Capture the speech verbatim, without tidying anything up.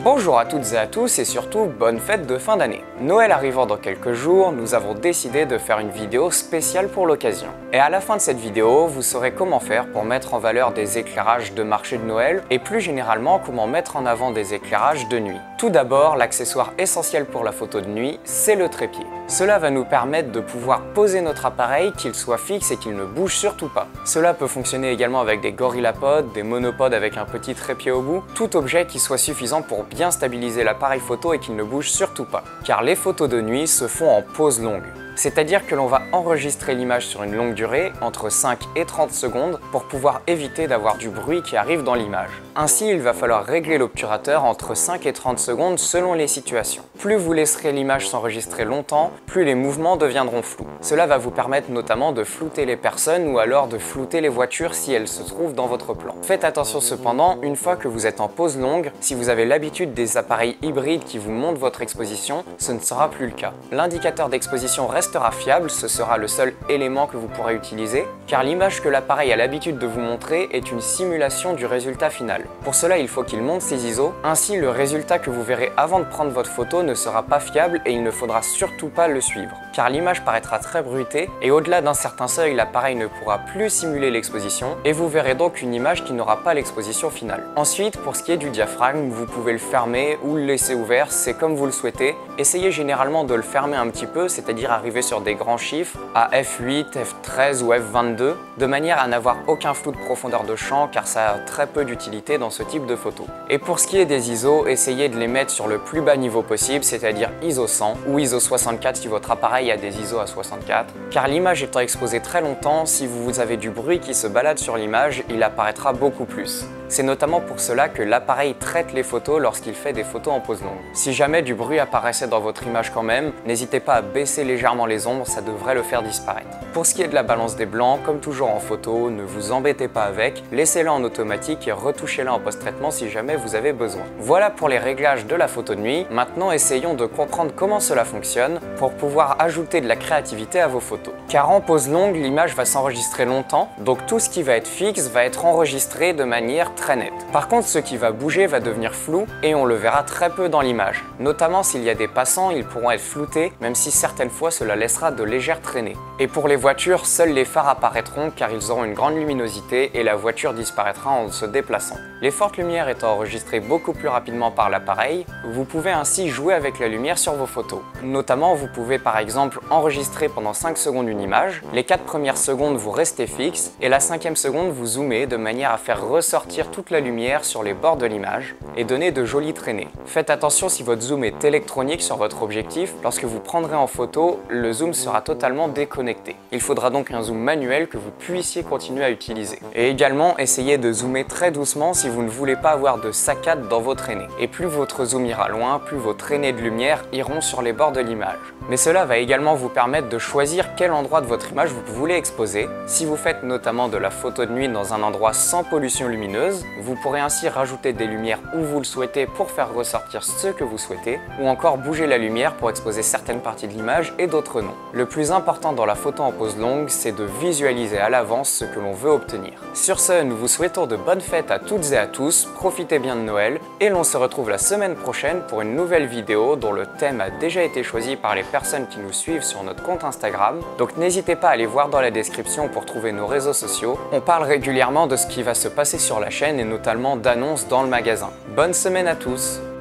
Bonjour à toutes et à tous et surtout bonne fête de fin d'année. Noël arrivant dans quelques jours, nous avons décidé de faire une vidéo spéciale pour l'occasion. Et à la fin de cette vidéo, vous saurez comment faire pour mettre en valeur des éclairages de marché de Noël et plus généralement comment mettre en avant des éclairages de nuit. Tout d'abord, l'accessoire essentiel pour la photo de nuit, c'est le trépied. Cela va nous permettre de pouvoir poser notre appareil, qu'il soit fixe et qu'il ne bouge surtout pas. Cela peut fonctionner également avec des GorillaPod, des monopods avec un petit trépied au bout, tout objet qui soit suffisant pour bien stabiliser l'appareil photo et qu'il ne bouge surtout pas. Car les photos de nuit se font en pause longue. C'est-à-dire que l'on va enregistrer l'image sur une longue durée, entre cinq et trente secondes, pour pouvoir éviter d'avoir du bruit qui arrive dans l'image. Ainsi, il va falloir régler l'obturateur entre cinq et trente secondes selon les situations. Plus vous laisserez l'image s'enregistrer longtemps, plus les mouvements deviendront flous. Cela va vous permettre notamment de flouter les personnes ou alors de flouter les voitures si elles se trouvent dans votre plan. Faites attention cependant, une fois que vous êtes en pause longue, si vous avez l'habitude des appareils hybrides qui vous montrent votre exposition, ce ne sera plus le cas. L'indicateur d'exposition reste restera fiable, ce sera le seul élément que vous pourrez utiliser, car l'image que l'appareil a l'habitude de vous montrer est une simulation du résultat final. Pour cela, il faut qu'il monte ses I S O, ainsi le résultat que vous verrez avant de prendre votre photo ne sera pas fiable et il ne faudra surtout pas le suivre, car l'image paraîtra très bruitée et au-delà d'un certain seuil, l'appareil ne pourra plus simuler l'exposition et vous verrez donc une image qui n'aura pas l'exposition finale. Ensuite, pour ce qui est du diaphragme, vous pouvez le fermer ou le laisser ouvert, c'est comme vous le souhaitez. Essayez généralement de le fermer un petit peu, c'est-à-dire arriver sur des grands chiffres à F huit, F treize ou F vingt-deux de manière à n'avoir aucun flou de profondeur de champ car ça a très peu d'utilité dans ce type de photo. Et pour ce qui est des I S O, essayez de les mettre sur le plus bas niveau possible, c'est-à-dire I S O cent ou I S O soixante-quatre si votre appareil a des I S O à soixante-quatre, car l'image étant exposée très longtemps, si vous avez du bruit qui se balade sur l'image, il apparaîtra beaucoup plus. C'est notamment pour cela que l'appareil traite les photos lorsqu'il fait des photos en pause longue. Si jamais du bruit apparaissait dans votre image quand même, n'hésitez pas à baisser légèrement les ombres, ça devrait le faire disparaître. Pour ce qui est de la balance des blancs, comme toujours en photo, ne vous embêtez pas avec, laissez-la en automatique et retouchez-la en post-traitement si jamais vous avez besoin. Voilà pour les réglages de la photo de nuit. Maintenant, essayons de comprendre comment cela fonctionne pour pouvoir ajouter de la créativité à vos photos. Car en pause longue, l'image va s'enregistrer longtemps, donc tout ce qui va être fixe va être enregistré de manière très nette. Par contre, ce qui va bouger va devenir flou et on le verra très peu dans l'image. Notamment s'il y a des passants, ils pourront être floutés, même si certaines fois cela laissera de légères traînées. Et pour les voitures, seuls les phares apparaîtront car ils auront une grande luminosité et la voiture disparaîtra en se déplaçant. Les fortes lumières étant enregistrées beaucoup plus rapidement par l'appareil, vous pouvez ainsi jouer avec la lumière sur vos photos. Notamment, vous pouvez par exemple enregistrer pendant cinq secondes une image, les quatre premières secondes vous restez fixe et la cinquième seconde vous zoomez de manière à faire ressortir toute la lumière sur les bords de l'image et donner de jolies traînées. Faites attention si votre zoom est électronique sur votre objectif, lorsque vous prendrez en photo, le zoom sera totalement déconnecté. Il faudra donc un zoom manuel que vous puissiez continuer à utiliser. Et également, essayez de zoomer très doucement si vous ne voulez pas avoir de saccades dans vos traînées. Et plus votre zoom ira loin, plus vos traînées de lumière iront sur les bords de l'image. Mais cela va également vous permettre de choisir quel endroit de votre image vous voulez exposer. Si vous faites notamment de la photo de nuit dans un endroit sans pollution lumineuse, vous pourrez ainsi rajouter des lumières où vous le souhaitez pour faire ressortir ce que vous souhaitez, ou encore bouger la lumière pour exposer certaines parties de l'image et d'autres non. Le plus important dans la photo en pause longue, c'est de visualiser à l'avance ce que l'on veut obtenir. Sur ce, nous vous souhaitons de bonnes fêtes à toutes et à tous, profitez bien de Noël, et l'on se retrouve la semaine prochaine pour une nouvelle vidéo dont le thème a déjà été choisi par les personnes qui nous suivent sur notre compte Instagram, donc n'hésitez pas à aller voir dans la description pour trouver nos réseaux sociaux. On parle régulièrement de ce qui va se passer sur la chaîne et notamment d'annonces dans le magasin. Bonne semaine à tous!